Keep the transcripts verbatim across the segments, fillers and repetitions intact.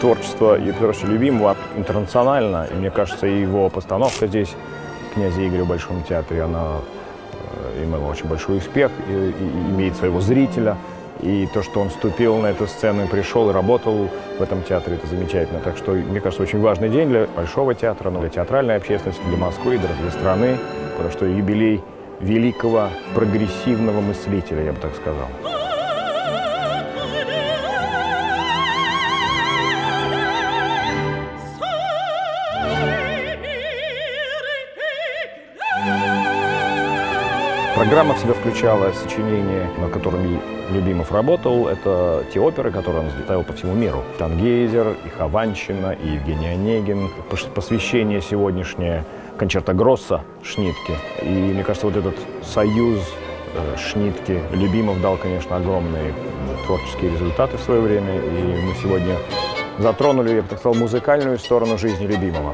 Творчество Юрия Петровича Любимого интернационально, и мне кажется, и его постановка здесь, «Князя Игоря» в Большом театре, она имела очень большой успех, и, и имеет своего зрителя. И то, что он вступил на эту сцену и пришел, и работал в этом театре, это замечательно. Так что, мне кажется, очень важный день для Большого театра, для театральной общественности, для Москвы, для страны, потому что юбилей великого прогрессивного мыслителя, я бы так сказал. Программа в себя включала сочинения, на которыми Любимов работал. Это те оперы, которые он ставил по всему миру. «Тангейзер», и «Хованщина», и «Евгений Онегин». Посвящение сегодняшнее «Кончерто Гросса» Шнитке. И мне кажется, вот этот союз Шнитке, Любимов дал, конечно, огромные творческие результаты в свое время. И мы сегодня затронули, я бы так сказал, музыкальную сторону жизни Любимова.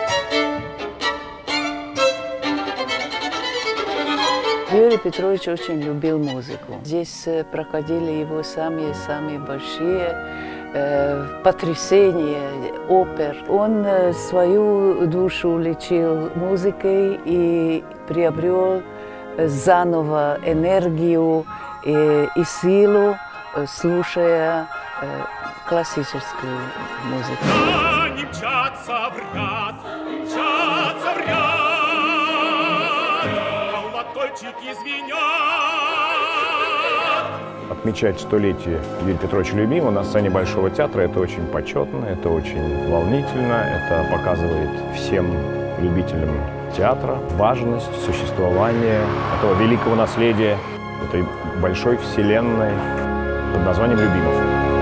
Юрий Петрович очень любил музыку. Здесь проходили его самые-самые большие э, потрясения опер. Он э, свою душу лечил музыкой и приобрел заново энергию и, и силу, слушая э, классическую музыку. Они мчатся в ряд, мчатся в ряд. Отмечать столетие Юрия Петровича Любимова на сцене Большого театра – это очень почетно, это очень волнительно, это показывает всем любителям театра важность существования этого великого наследия, этой большой вселенной под названием Любимов.